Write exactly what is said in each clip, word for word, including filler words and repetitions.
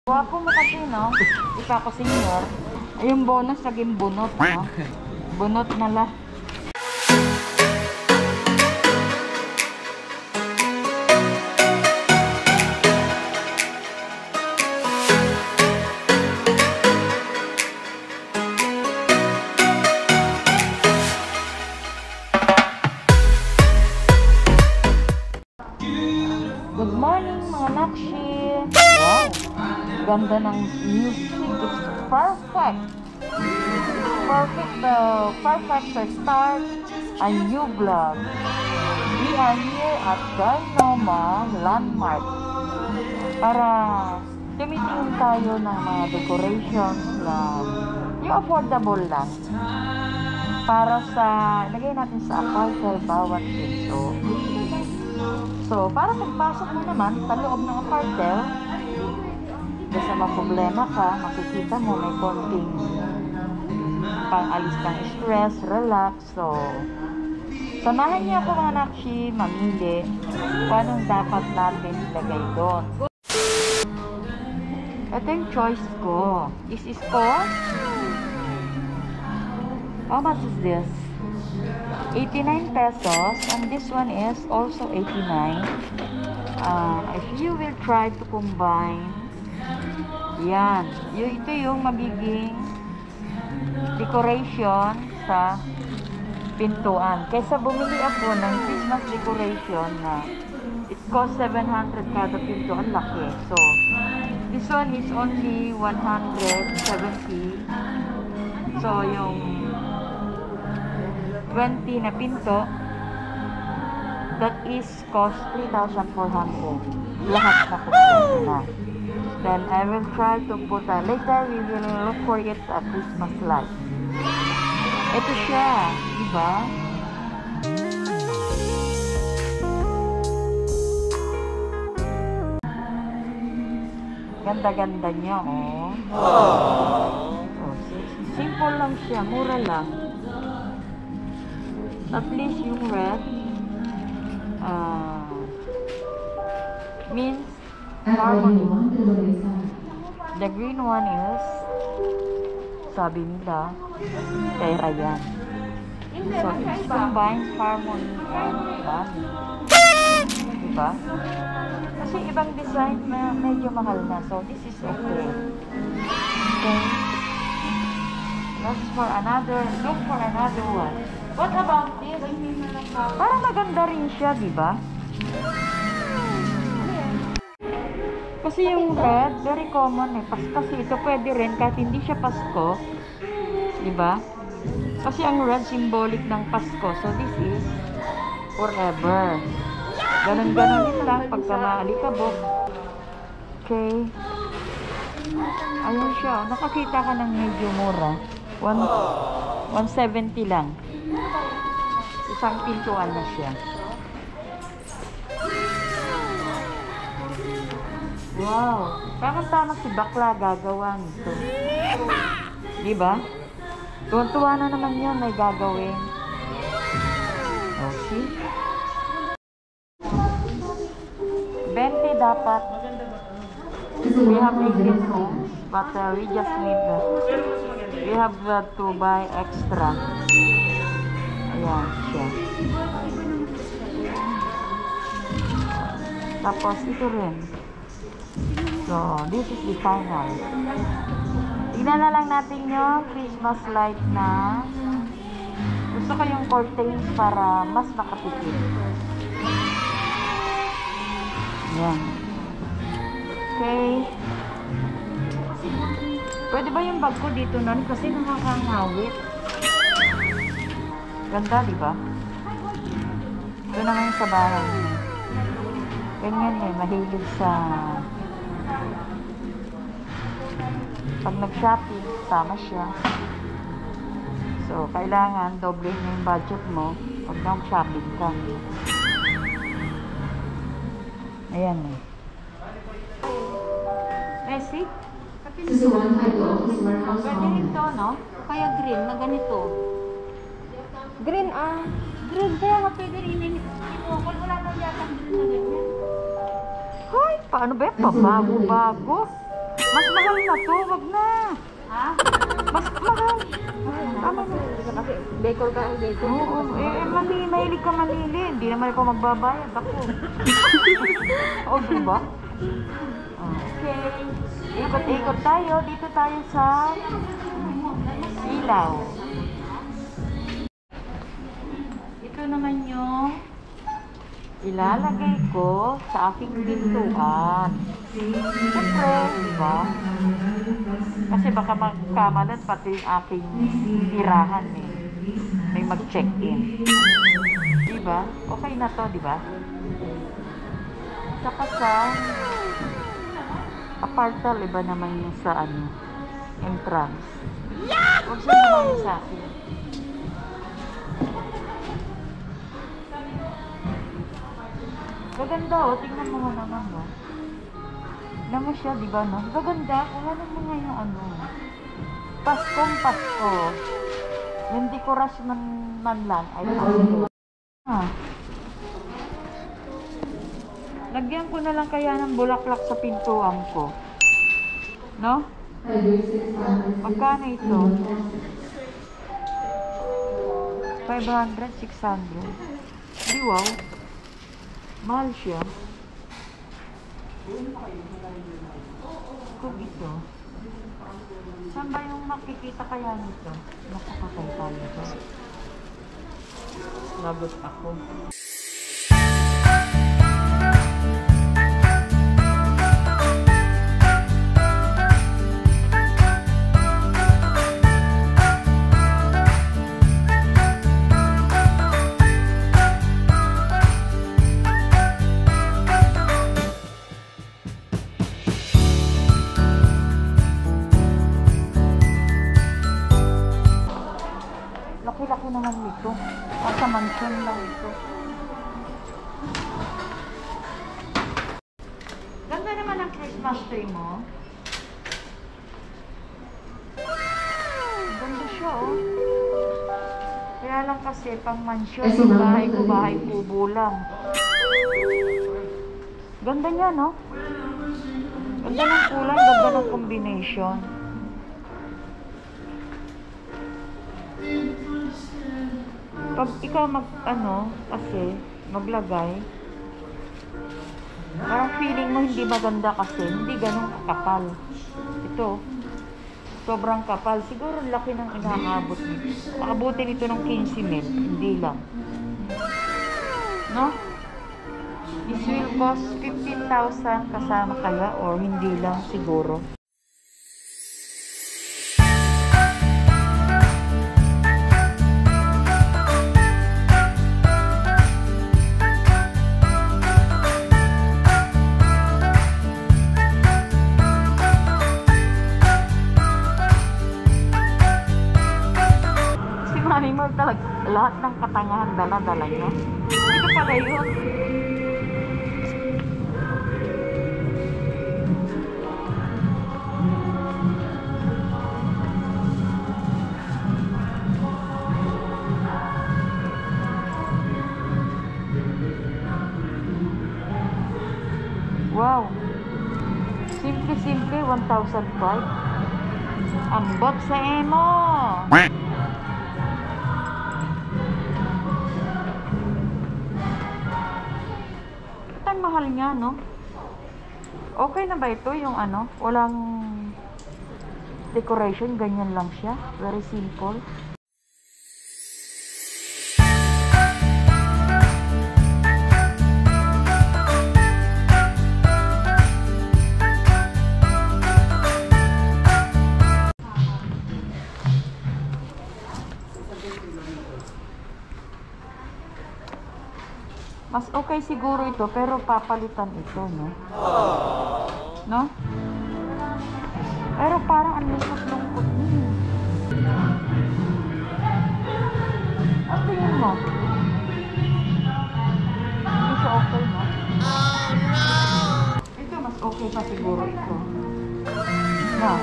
Gwapo mo kasi, no? Isa ko senior. Yung bonus naging bunot, no? Bunot na la. Good morning mga nakshi! Wow! Ganda ng music. It's perfect! It's perfect, uh, perfect to start a new vlog. We are here at Dynoma Landmark para tumitingin tayo ng mga decorations na yung affordable lang para sa, lagay natin sa apartment bawat pinto. So, para pagpasok mo naman sa loob ng apartel, basta may problema ka, makikita mo may konting pang-alis ng stress, relax. So, samahan niyo ako mga nakshi, mamili kung anong dapat natin ilagay doon. Ito yung choice ko. This is cost. How much is this? eighty-nine pesos, and this one is also eighty-nine. Uh, if you will try to combine, yan, y ito yung magiging decoration sa pintuan. Kaysa bumili ako ng Christmas decoration na it cost seven hundred kada pinto, ang laki. So, this one is only one hundred seventy. So, yung twenty na pinto, that is cost three thousand four hundred. Lahat na kumpleto na. Then I will try to put a, later we will look for it at Christmas light. Ito siya, diba? Ganda-ganda niya, oh. Oh, simple lang siya, mura lang. At least yung red uh, means harmony. The green one is, sabi nila, kay Ryan. So it combines harmony and fun. Diba? Kasi ibang design na medyo mahal na. So this is okay. Okay. Let's for another, look for another one. What about this? Parang maganda rin siya, di ba? Kasi yung red, very common eh. Pas kasi ito pwede rin kahit hindi siya Pasko. Di ba? Kasi ang red symbolic ng Pasko. So this is forever. Ganon-ganon din lang pagka maalikabok. Okay. Ayun siya. Nakakita ka ng medyo mura. one seventy lang. Isang pintuan na siya. Wow! Parang tama si bakla gagawa nito. Diba? Tuwan-tuwa na naman yun, may gagawin. Okay. twenty dapat. We have eighteen rooms, but uh, we just need uh, we have uh, to buy extra. Ayan siya. Tapos ito rin. So, this is the final. Tignan na lang natin yung Christmas light na gusto ko yung curtains para mas makatipid. Ayan. Okay. Pwede ba yung bag ko dito nun? Kasi nakakangawit. Ganda, di ba? Ito naman sa bahay. Ganyan eh, mahilig sa pag nag-shopping, tama siya. So, kailangan doble na yung budget mo pag nag-shopping ka. Ayan eh. Messi? Pwede rin to, no? Kaya green na ganito. Green, ah. Green, kaya nga pwede rin. Wala na yata green na ganyan. Hoy, paano ba? Pabago-bago. Mas mahal na to, wag na. Ha? Mas mahal. Tama na. Kasi decor ka, decor. Oo, eh, mali, mahilig ka manili. Hindi naman ako magbabayad ako. O, diba? Okay. Ikot-ikot tayo. Dito tayo sa ilaw. Ito naman yung ilalagay ko sa aking pintuan. Siyempre, diba? Kasi baka magkamalan pati yung aking tirahan eh. May mag-check-in. Diba? Okay na to, diba? Saka sa apartal, iba naman yung sa ano, entrance. Huwag siya naman sa akin. Gaganda oh, tingnan mo nga naman oh. Tingnan mo siya, diba no? Gaganda, kuhanan mo nga yung ano. Paskong Pasko. Yung dekorasyon ng man lang ay Pasko. Ah. Lagyan ko na lang kaya ng bulaklak sa pintuan ko. No? Magkano ito? five hundred, six hundred. Di wow. Mahal siya. Kung ito. Saan ba yung makikita kaya nito? Nakakatay tayo ito. Lagot ako. Laki-laki naman nito. Nasa mansion lang ito. Ganda naman ang Christmas tree mo. Ganda siya oh. Kaya lang kasi pang mansion, yung bahay ko, bahay kubo lang. Ganda niya no? Ganda ng kulay, ganda ng combination. Pag ikaw mag, ano, kasi, maglagay, parang feeling mo hindi maganda kasi, hindi ganun kakapal. Ito, sobrang kapal. Siguro laki ng inaabot nito. Nakabuti nito ng fifteen mil, hindi lang. No? This will cost fifteen thousand kasama kaya or hindi lang siguro. Animal talaga, lahat ng katangahan dala-dala niya. Ito pala yun. Wow. Simple-simple, one thousand five. Ambot sa emo. Mahal nga, no? Okay na ba ito yung ano? Walang decoration, ganyan lang siya. Very simple. Mas okay siguro ito, pero papalitan ito, no? No? Pero parang ang lungkot-lungkot niya. Ang tingin mo? Hindi siya okay, no? Oh, no! Ito, mas okay pa siguro ito. No?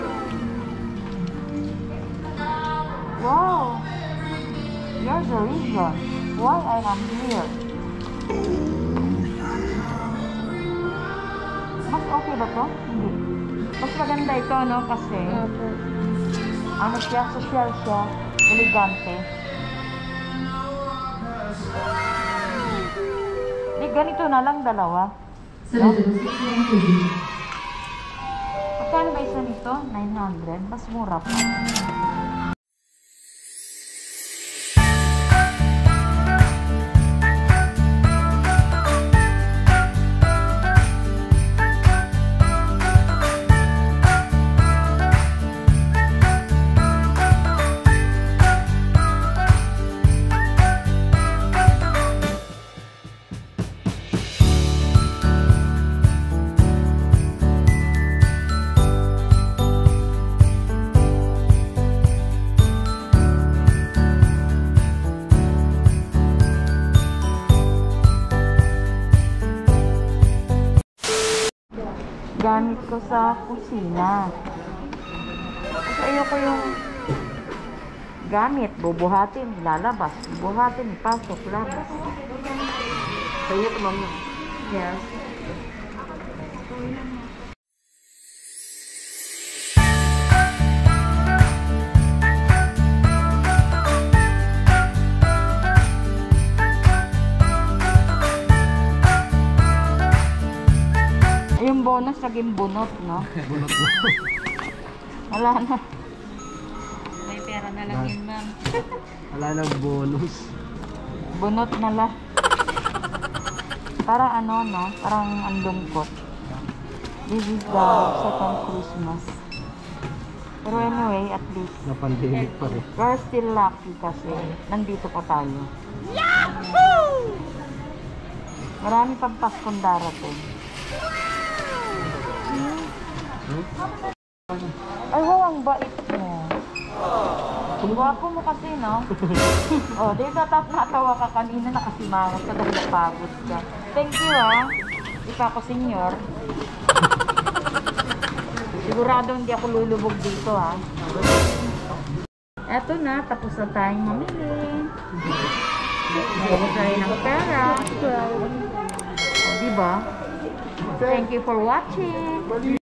Wow! You're the reason why I am here. Mas okay ba to? Hindi. Mas maganda ito, no? Kasi, Opo. ano siya, social siya, elegante. Di, ganito na lang, dalawa. No? Magkano ba isa nito? nine hundred. Mas mura pa. Gamit ko sa kusina. Kasi ayoko yung gamit, bubuhatin, lalabas, bubuhatin, pasok, labas. Kaya ito, ma'am. Yes. Yung bonus naging bunot, no? Bunot mo. Wala na. May pera na lang yun, ma'am. Wala nang bonus. Bunot na la. Parang ano, no? Parang ang lungkot. This is the second Christmas. Pero anyway, at least, Na pandemic pa rin. we're still lucky kasi nandito pa tayo. Yahoo! Marami pang Paskong darating. Ay, wow, ang bait mo. Gwapo mo kasi, no? Oh, di natap natawa ka kanina, nakasimangot ka dahil napagod ka. Thank you, ah. Isa ko senior. Sigurado hindi ako lulubog dito, ah. Eto na, tapos na tayong mamili. Tapos na rin ang pera. O, diba? Thank you for watching.